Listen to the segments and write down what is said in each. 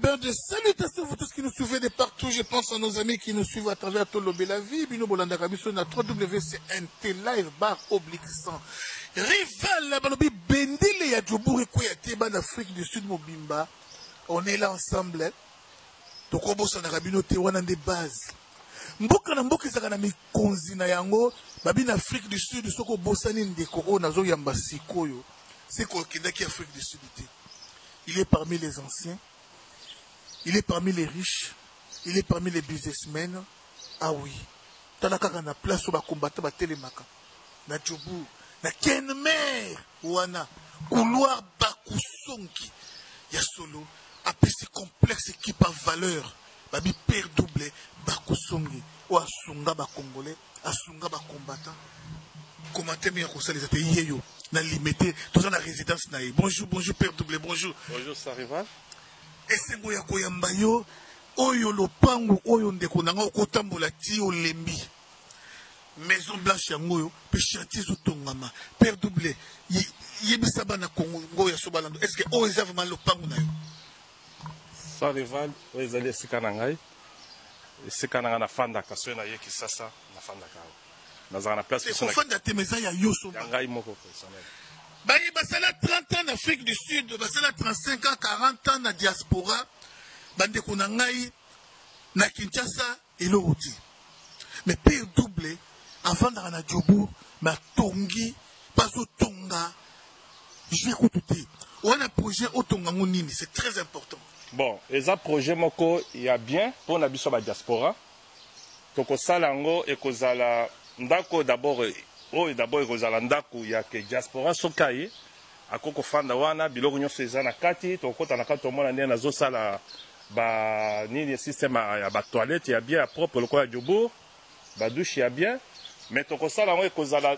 ben de salutations vous tous qui nous suivez de partout. Je pense à nos amis qui nous suivent à travers tout le la vie. Bino Bolanda Kabiso na www.nt live bar oblique 100. Rival la balobi bendele ya Djobour ko ya Teba d'Afrique du Sud Mobimba. On est là ensemble. Tokobo sana kabino te wana de base. Mboka na mboka ezaka na mikonzi na yango babi na Afrique du Sud soko bosani ndeko o nazo yamba sikoyo. C'est quoi qui est Afrique du Sud. Il est parmi les anciens. Il est parmi les riches. Il est parmi les businessmen. Ah oui. Tanaka na place où ba combattre ba telemaka. Na Djobour, na Kenmer, wana couloir Bakusongi. Ya solo apesi complexe qui par valeur. Babi père doublé Bakusongi. Ou asunga ba congolais, asunga ba combattant. Commenter bien comme ça les athées yeyo na limité dans la résidence naïe. Bonjour père doublé, bonjour. Bonjour Sarival. Esengo ya koyamba yo oyo lopangu oyo ndeko nanga okotambola ti olembi Maison Blanche yango yo pe chantier zotongama père doublé yebisa bana Congo ya sobalando est-ce que o eza vraiment lopangu na yo Sarival ezali sikana ngai sikana na fanda kaso na yeki sasa na fanda ka na zana place ko fanda te meza ya yo so ngai moko personnel. Baye basala 30 ans en Afrique du Sud, basala 35 ans, 40 ans na diaspora, bande konangai na Kinshasa et l'autre. Mais père doublé, avant d'arriver à Djobour, ma tongi, pas au tonga, je vais écouter. On a un projet au tonga monini, c'est très important. Bon, et ça projet moko, il y a bien pour la diaspora. Toko salango et kozala ndako d'abord. Oh, d'abord, il y a que diaspora sokaye, à koko fanda wana, biloko nyo seza na kati, to kota na kati omona ndena zo sala ba ni système ya ba toilette ya bien propre le quoi Djobour, ba douche ya bien, mais to ko sala ngo ekozala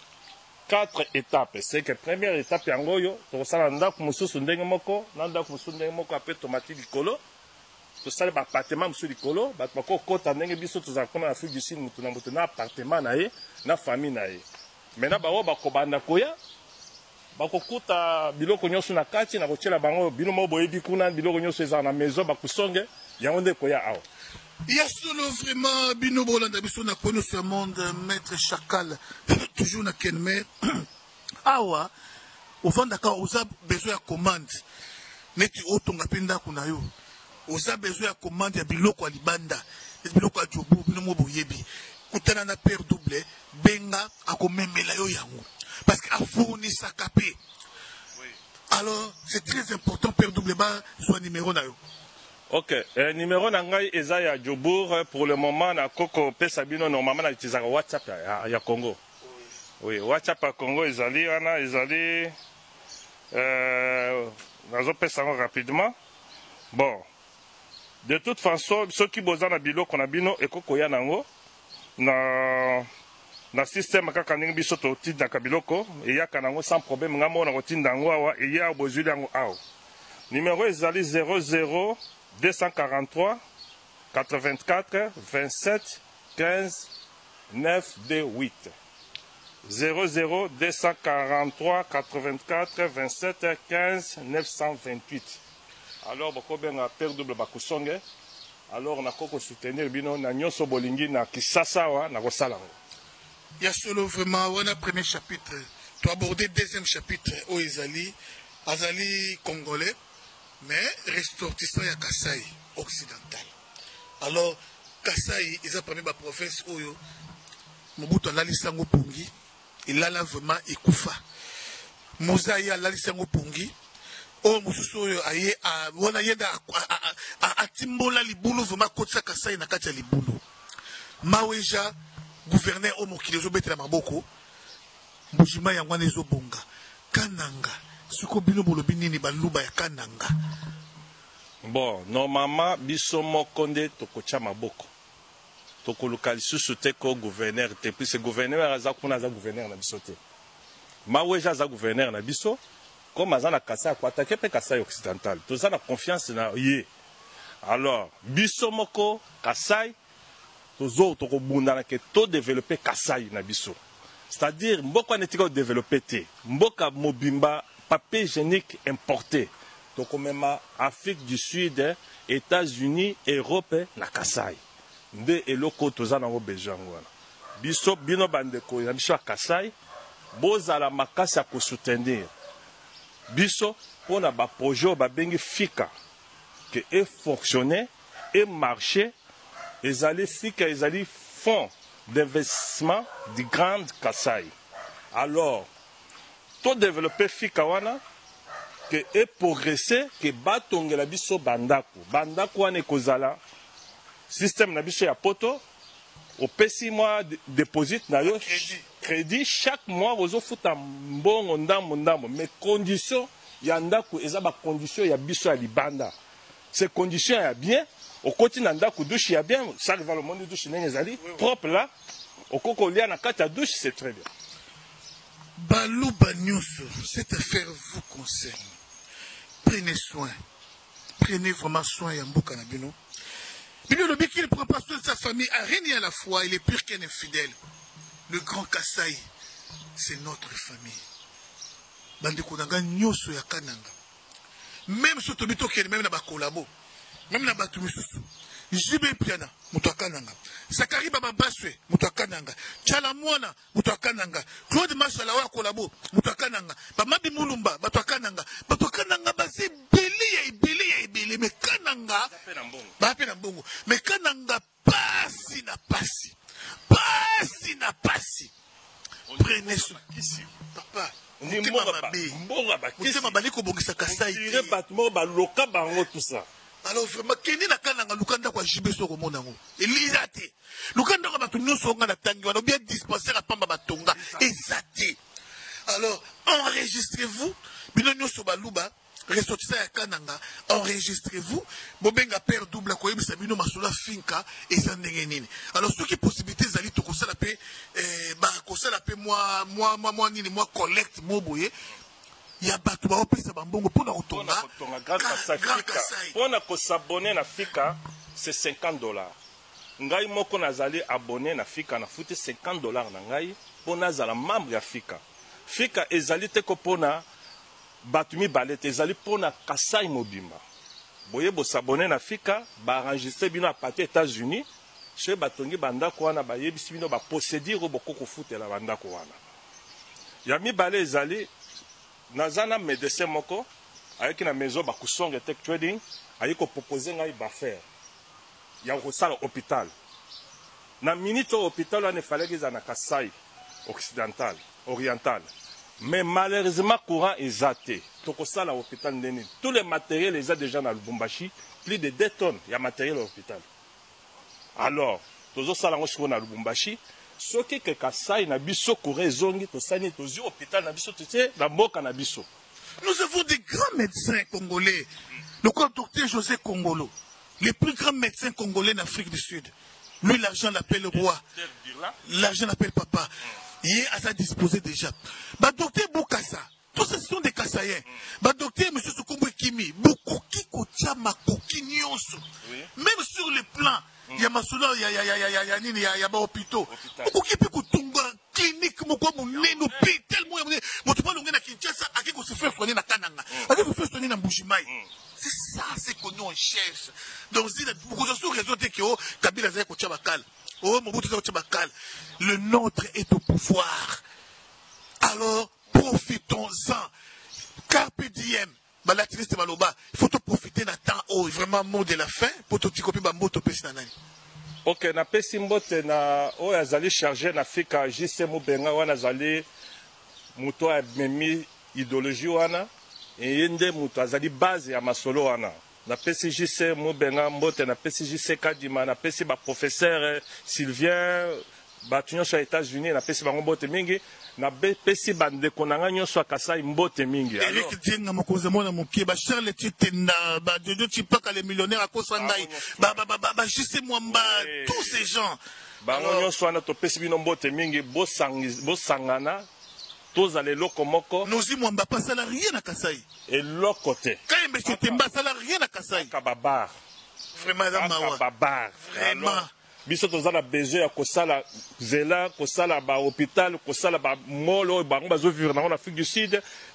4 étapes. C'est que première étape yango yo, to ko sala ndako mususu ndenge moko, na ndako mususu ndenge moko apé tomate likolo. To sala ba appartement mususu likolo, ba ko kota ndenge biso to za koma Afrique du Sud mutu na appartement na ye. Na famille na ye. Maintenant ba ba ko banda koya ba ko kuta biloko nyoso na kati na ko tshela bango bino mo boyebi kuna biloko nyoso eza na maison ba kusonge yango nde koya awa. Il y a solo vraiment bino bolanda biso na kono ce monde maître Chakal toujours na Kenmer. Awa au fond d'accord oza besoin ya commande. Neti otonga pinda kuna yo. Oza besoin ya commande ya biloko ya libanda. Biloko ya Djobour bino mo boyebi. Kutana na père doublé benga akomemela yo yango parce que a fourni sa capé. Oui. Alors c'est très important père doublé ba soit numéro na yo. OK, numéro na ngai eza ya Djobour pour le moment na koko pesa bino normalement na utilisaka WhatsApp ya Congo. Oui, WhatsApp à Congo ezali wana ezali nazo pesa rapidement. Bon. De toute façon, ceux qui boza na biloko na bino ekoko ya nango na système kaka ndenge biso to tinda kabiloko eyaka nango sans problème ngamo na kotinda yango awa eya bozuli yango awa numéro ezali 00 243 84 27 15 928 00 243 84 27 15 928. Alors bokobenga père double bakusonge. Alors on a quoi soutenir bino na nyoso bolingi na Kisasa wa na kosala. Il y a solo vraiment on a premier chapitre. Tu aborder deuxième chapitre au Azali congolais mais ressortissant ya Kasai occidental. Alors Kasai ils a parmi ba province oyo Mobutu alalisango pungi il a vraiment ekufa. Mozaï alalisango pungi. Oh, mususu aye wana yenda atimbola libulu vuma kotsa Kasai na kati ya libulu. Maweja gouverneur o mokili zo betela maboko. Mbujima ya ngwana ezo bonga. Kananga. Siko bino bolobi nini baluba ya kananga. Bon, normalement biso mokonde tokocha maboko. Tokoluka lisusu te ko gouverneur te puis ce gouverneur aza kuna za gouverneur na biso te. Maweja za gouverneur na biso. Comme Azana Kasai, quoi, attaquer pe Kasai occidental. Tout ça, la confiance na yé. Alors, Bissomoko, Kasai, tous autres, que tout développer Kasai na biso. C'est-à-dire, Mboka n'est pas développé, Mboka Mobimba, papier hygiénique importé. tokomema Afrique du Sud, États-Unis, Europe na Kasai. Nde eloko toza nango besoin wana. Biso bino bandeko ya biso Kasai, bozala makasi ya kosoutenir. Biso pona ba projet ba bengi fika que e fonctionner et marcher, ezali fika ezali fonds d'investissement du Grand Kasai. Alors, tout développer fika wana que et progresser que batongela biso bandako. Bandako wana ekozala système na biso ya poto au pesi mois déposit na yo crédit chaque mois ozo futa mbongo ndambo mais condition ya ndako eza ba condition ya biso ya libanda. Ces conditions ya bien au côté na ndako douche ya bien ça va le monde douche ndenge ezali propre là au koko lia na kati ya douche c'est très bien. Balouba Nyuso, cette affaire vous concerne. Prenez soin. Prenez vraiment soin ya mboka na bino. Bino lobi qui ne prend pas soin de sa famille à rien à la fois, il est pire qu'un infidèle. Le grand Kasai, c'est notre famille. Bandeko nanga Nyuso ya kananga. Même sur Tobito qui est même na ba collabo. Même na ba tumisusu. Jibe Piana, Mutakananga. Sakari Baba Baswe, Mutakananga. Chalamwana, Mutakananga. Claude Machalawa Kolabo, Mutakananga. Bamabi Mulumba, Mutakananga. Mutakananga, Basi, Beli, mais Kananga. Bapenambongo. Mais Kananga, Passi na Passi. Passi na Passi. Prenez soin. Papa. Ni mbonga ba kisi. Mutema baliko bongisa Kasai. Tire batmo ba loka bango tout ça. Alors vraiment keni na kananga lukanda kwa jibeso ko monango elizate lukanda kwa batu nyonso nga na tangi wana bien dispensaire pamba batonga ezate. Alors enregistrez-vous bino nyonso baluba ressortissant ya kananga enregistrez-vous bobenga père double ko yebisa bino masula finka eza ndenge nini. Alors ce qui possibilité zali to kosala pe ba kosala pe moi nini moi collecte mo boye ya bato ba opesa bambongo pona kotonga Grand Kasai. Pona ko s'abonner na fika c'est $50. Ngai moko nazali abonné na fika na futi $50 na ngai pona zala membre ya fika. Fika ezali te ko pona batumi balete ezali pona Kasai mobimba. Boye bo s'abonner na fika ba enregistrer bino a partir États-Unis chez batongi bandako wana ba yebisi bino ba procédure bokoko futela bandako wana. Ya mibale ezali nazana médecin moko avec na maison ba kusonga tech trading ayiko proposer ngai ba faire ya kosala hôpital na minute hôpital on fallait que na Kasai occidental oriental mais malheureusement courant ezate to kosala hôpital ndeni tous les matériels les déjà na Lubumbashi plus de 2 tonnes ya matériel hôpital. Alors tozo sala ngo na Lubumbashi soki ke Kasai na biso courant zongi to sani tozi hôpital na biso tete na mboka na biso. Nous avons des grands médecins congolais. Le docteur José Kongolo, les plus grands médecins congolais en Afrique du Sud. Lui, l'argent l'appelle roi. L'argent l'appelle papa. Il est à sa disposition déjà. Bah, docteur Boukassa, tous ce sont des Kassaïens. Bah, docteur M. Soukoumou Kimi, Boukouki Kochama Koki Nyonso. Même sur le plan, il y a Masula, il y a hôpitaux. Boukouki Kotunga, clinique, Moko Mouneno, tellement. C'est ça, c'est que nous on cherche. Donc, si beaucoup de raisons que Kabila Zé Kochabakal, le nôtre est au pouvoir. Alors, profitons-en. Carpe diem. Il faut profiter d'un temps vraiment mot de la fin pour te copier ma moto pessinanani. Ok, na pesi mbote na o azali chargé na fika JC Mubenga wana zali muto a memi idéologie wana yende muto azali base ya masolo wana na pesi JC Mubenga mbote na pesi JC Kadima na pesi ba professeur Sylvien batunyo sa États-Unis na pesi bango mbote mingi na pesi bande konanga nyonso Kasai mbote mingi. Eric Dienga mokonze mona mokie ba Charles Titenda ba Jojo Chipaka les millionnaires à Kosandai ba JC Mwamba tous ces gens bango nyonso wana to pesi bino mbote mingi bosangana tozala eloko moko nozi Mwamba pas salarié na Kasai et l'autre côté quand M. Temba salarié na Kasai kababar vraiment mawa kababar vraiment biso tozala besoin ya kosala zela kosala ba hôpital kosala ba molo bango bazo vivre na Afrique du Sud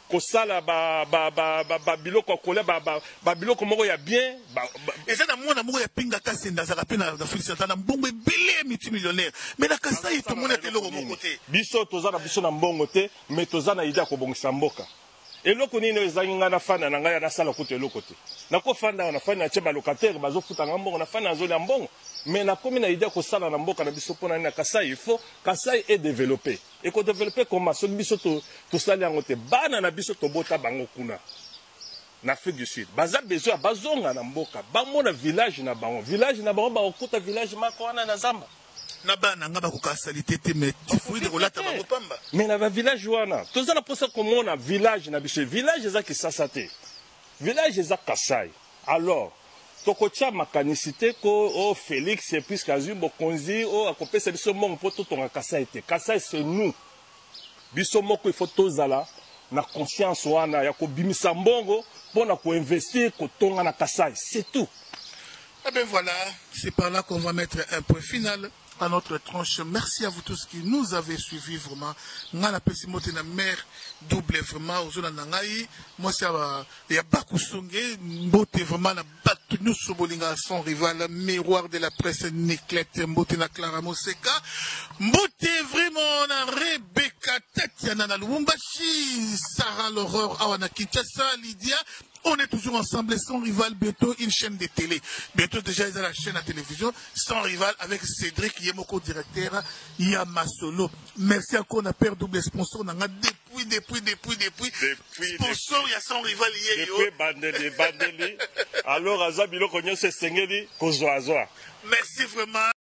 kosala biloko kolia biloko moko ya bien eza na mwana moko ya pinga kasenda azaka pe na félicité na mbongo ebele multimillionnaire mais na Kasai tomona te eloko moko te biso toza na biso na mbongo te mais toza na idée ya kobongisa mboka eloko nini ezangi nga nafanda na ngai nasala kuta eloko te nakofanda na fanda na balocataire bazofuta nga mbongo na fanda nazolia mbongo mais nakomi na idée ya kosala na mboka na biso mpona nini na Kasai il faut Kasai est développé et ko développer comment soki biso tosali yango te bana na biso tobota bango kuna na Afrique du Sud baza besoin bazonga na mboka bamona village na bango bakokuta village mako wana na zamba na bana nga bakokasalité te mais tifui de kolata bango pamba mais na village wana toza na posa komona village na biso village eza Kisasa te village eza Kasai alors tokotia makanisité ko Félix puisque azwi bokonzi akopesa biso mongo po totonga Kasai te Kasai c'est nous biso moko il faut tozala na conscience wana ya kobimisa mbongo pona ko investir kotonga na Kasai c'est tout. Eh bien voilà, c'est par là qu'on va mettre un point final à notre tranche. Merci à vous tous qui nous avez suivis vraiment. Ngana pesimote na mère double vraiment aux zones nangai. Moi c'est il y a Bakusonge, mbote vraiment na batu nous sobolinga son rival, miroir de la presse Niclette, mbote na Clara Moseka, mbote vraiment na Rebecca Tatiana na Lubumbashi, Sarah Laurore Awana Kinshasa, Lydia. On est toujours ensemble, sans rival, bientôt une chaîne de télé. Bientôt déjà, ils ont la chaîne à télévision, sans rival, avec Cédric Yemoko, directeur, Yamasolo. Merci encore, on a perdu double sponsor, on a depuis. Sponsor, il y a sans rival, depuis Bandeli. Alors, Azabilo, Konyo, c'est Sengeli, Kozoazoa. Merci vraiment.